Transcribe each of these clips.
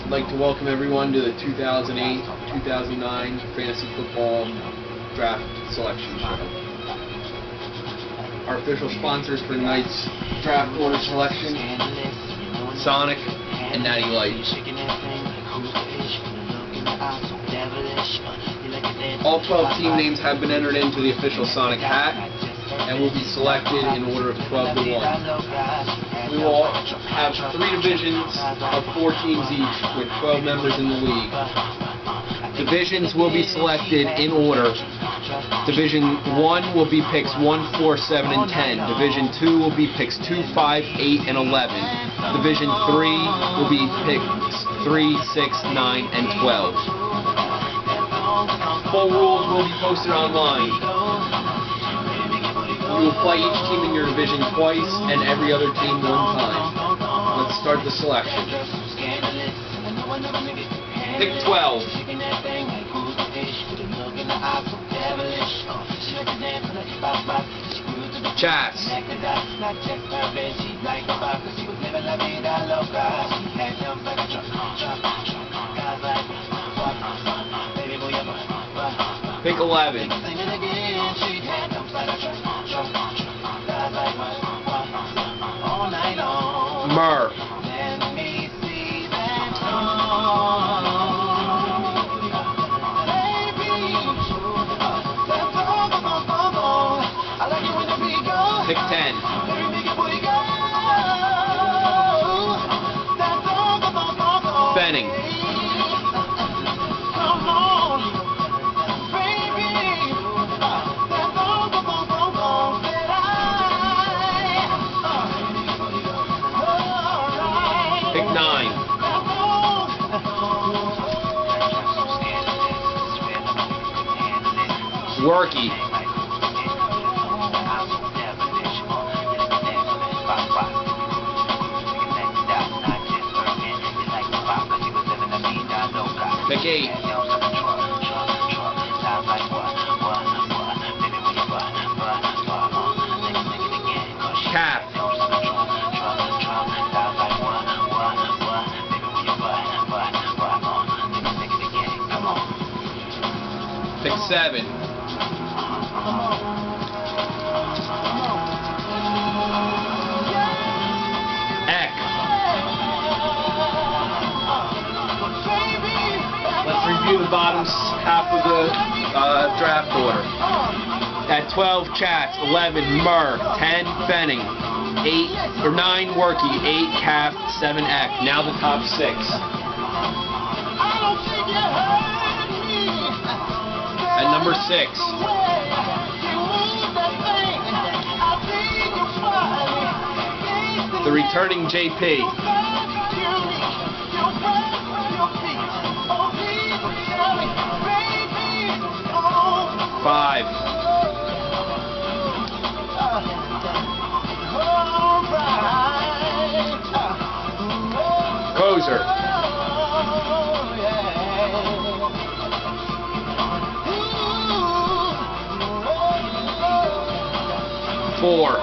I'd like to welcome everyone to the 2008-2009 Fantasy Football Draft Selection Show. Our official sponsors for tonight's draft order selection, Sonic and Natty Light. All 12 team names have been entered into the official Sonic hat and will be selected in order of 12 to 1. We will have 3 divisions of 4 teams each with 12 members in the league. Divisions will be selected in order. Division 1 will be picks 1, 4, 7, and 10. Division 2 will be picks 2, 5, 8, and 11. Division 3 will be picks 3, 6, 9, and 12. Full rules will be posted online. You will play each team in your division twice and every other team 1 time. Let's start the selection. Pick 12. Chats. Pick 11. Murr. Pick 10. Benning. Pick 9. Worky. Pick 8. Cap. Pick 7. Eck. Let's review the bottom half of the draft order. At 12, Chats. 11, Murr. 10, Benning. 8 or 9, Worky. 8, Cap. 7, Eck. Now the top 6. At number 6, the returning JP. 5. Kozer. 4.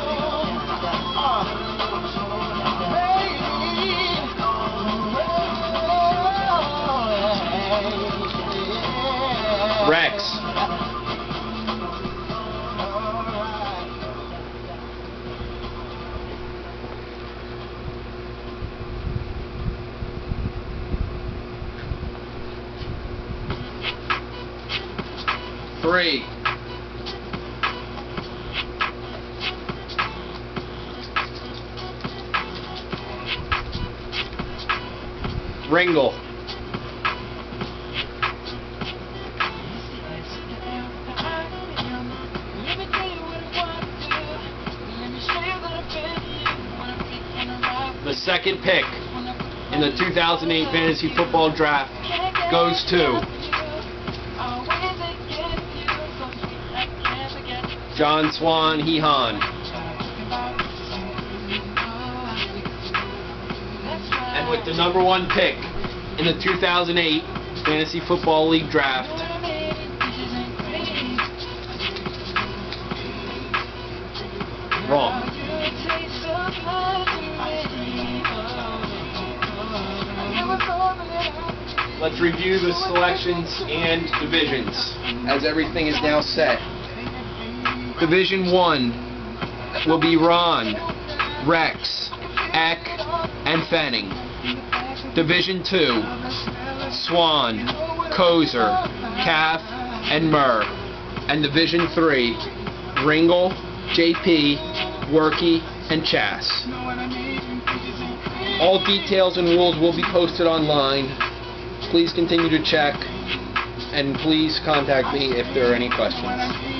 Rex. 3. Ringle. 2nd pick in the 2008 Fantasy Football Draft goes to John Swan Hehan. And with the number 1 pick in the 2008 Fantasy Football League Draft, wrong. let's review the selections and divisions, as everything is now set. Division 1 will be Ron, Rex, Eck, and Fenning. Division 2, Swan, Kozer, Calf, and Murr. And Division 3, Ringle, JP, Worky, and Chas. All details and rules will be posted online. Please continue to check, and please contact me if there are any questions.